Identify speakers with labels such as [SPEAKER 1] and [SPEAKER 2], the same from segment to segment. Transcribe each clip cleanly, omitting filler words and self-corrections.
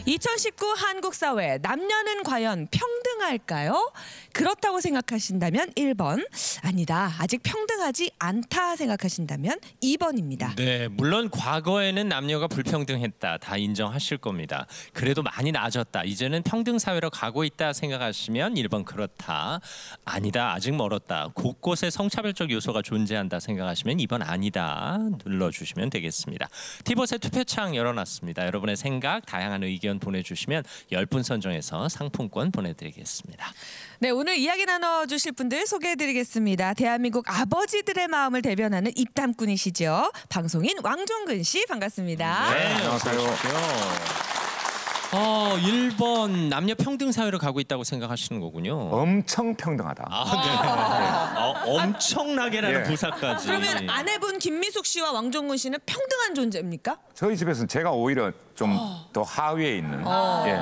[SPEAKER 1] 2019 한국 사회, 남녀는 과연 평등할까요? 그렇다고 생각하신다면 1번, 아니다, 아직 평등하지 않다 생각하신다면 2번입니다.
[SPEAKER 2] 네, 물론 과거에는 남녀가 불평등했다, 다 인정하실 겁니다. 그래도 많이 나아졌다, 이제는 평등 사회로 가고 있다 생각하시면 1번 그렇다, 아니다, 아직 멀었다, 곳곳에 성차별적 요소가 존재한다 생각하시면 2번 아니다 눌러주시면 되겠습니다. 티봇의 투표창 열어놨습니다. 여러분의 생각, 다양한 의견 보내주시면 10분 선정해서 상품권 보내드리겠습니다.
[SPEAKER 1] 네, 오늘 이야기 나눠주실 분들 소개해드리겠습니다. 대한민국 아버지들의 마음을 대변하는 입담꾼이시죠. 방송인 왕종근 씨, 반갑습니다.
[SPEAKER 2] 네,
[SPEAKER 3] 안녕하세요.
[SPEAKER 2] 1번 남녀 평등 사회로 가고 있다고 생각하시는 거군요.
[SPEAKER 3] 엄청 평등하다.
[SPEAKER 2] 엄청나게라는
[SPEAKER 3] 예.
[SPEAKER 2] 부사까지.
[SPEAKER 1] 그러면 아내분 김미숙 씨와 왕종근 씨는 평등한 존재입니까?
[SPEAKER 3] 저희 집에서는 제가 오히려 좀 더 하위에 있는. 예.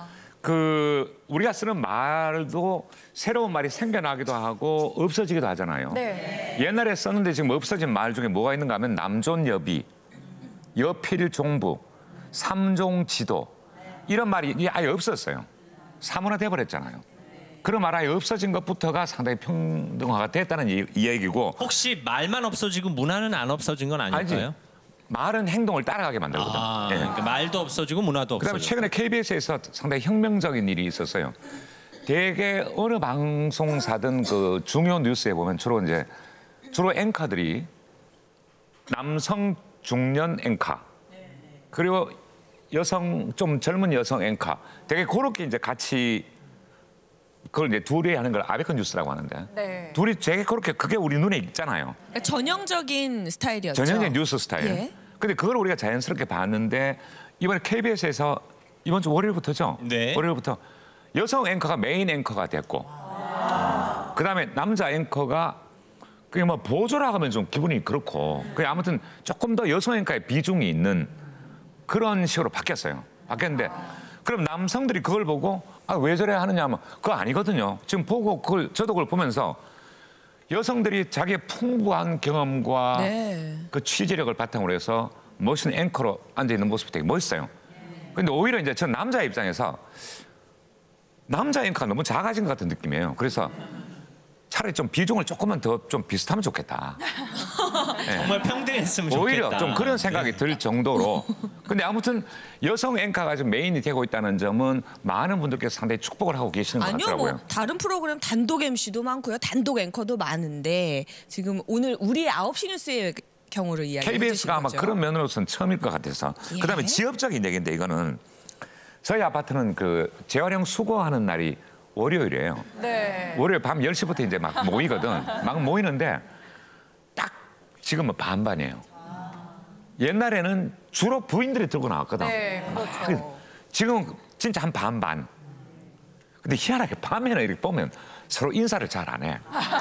[SPEAKER 3] 우리가 쓰는 말도 새로운 말이 생겨나기도 하고 없어지기도 하잖아요.
[SPEAKER 1] 네.
[SPEAKER 3] 옛날에 썼는데 지금 없어진 말 중에 뭐가 있는가 하면 남존여비, 여필종부, 삼종지도 이런 말이 아예 없었어요. 사문화돼 버렸잖아요. 그런 말 아예 없어진 것부터가 상당히 평등화가 됐다는 이 얘기고.
[SPEAKER 2] 혹시 말만 없어지고 문화는 안 없어진 건 아닐까요?
[SPEAKER 3] 아니지. 말은 행동을 따라가게 만들거든. 예.
[SPEAKER 2] 그러니까 말도 없어지고 문화도 없어지고.
[SPEAKER 3] 그다음에 최근에 KBS에서 상당히 혁명적인 일이 있었어요. 대개 어느 방송사든 그 중요 뉴스에 보면 주로 앵커들이 남성 중년 앵커 그리고 여성 좀 젊은 여성 앵커 되게 그렇게 이제 같이 그걸 이제 둘이 하는 걸 아베콘 뉴스라고 하는데
[SPEAKER 1] 네.
[SPEAKER 3] 둘이 되게 그렇게 그게 우리 눈에 있잖아요.
[SPEAKER 1] 그러니까 전형적인 스타일이었죠.
[SPEAKER 3] 전형적인 뉴스 스타일.
[SPEAKER 1] 예.
[SPEAKER 3] 근데 그걸 우리가 자연스럽게 봤는데 이번에 KBS에서 이번 주 월요일부터죠.
[SPEAKER 2] 네.
[SPEAKER 3] 월요일부터 여성 앵커가 메인 앵커가 됐고, 그다음에 남자 앵커가 그게 뭐 보조라 하면 좀 기분이 그렇고, 그 아무튼 조금 더 여성 앵커의 비중이 있는 그런 식으로 바뀌었어요. 바뀌었는데 그럼 남성들이 그걸 보고 왜 저래 하느냐 하면 그거 아니거든요. 지금 보고 저도 그걸 보면서 여성들이 자기의 풍부한 경험과
[SPEAKER 1] 네.
[SPEAKER 3] 그 취재력을 바탕으로 해서 멋있는 앵커로 앉아있는 모습이 되게 멋있어요. 근데 오히려 이제 전 남자 입장에서 남자 앵커가 너무 작아진 것 같은 느낌이에요. 그래서 차라리 좀 비중을 조금만 더 좀 비슷하면 좋겠다. 네.
[SPEAKER 2] 정말 평등했으면 좋겠다.
[SPEAKER 3] 오히려 좀 그런 생각이 들 정도로. 근데 아무튼 여성 앵커가 좀 메인이 되고 있다는 점은 많은 분들께서 상당히 축복을 하고 계시는 것
[SPEAKER 1] 아니요,
[SPEAKER 3] 같더라고요.
[SPEAKER 1] 뭐 다른 프로그램 단독 MC도 많고요, 단독 앵커도 많은데 지금 오늘 우리의 9시 뉴스의 경우를 이야기해 주신
[SPEAKER 3] KBS가 아마
[SPEAKER 1] 거죠.
[SPEAKER 3] 그런 면으로서는 처음일 것 같아서.
[SPEAKER 1] 예.
[SPEAKER 3] 그다음에 지역적인 얘기인데 이거는 저희 아파트는 그 재활용 수거하는 날이 월요일이에요.
[SPEAKER 1] 네.
[SPEAKER 3] 월요일 밤 10시부터 이제 막 모이거든. 막 모이는데 딱 지금은 반반이에요. 옛날에는 주로 부인들이 들고 나왔거든.
[SPEAKER 1] 네, 그렇죠.
[SPEAKER 3] 지금은 진짜 한 반반. 근데 희한하게 밤에는 이렇게 보면 서로 인사를 잘 안 해.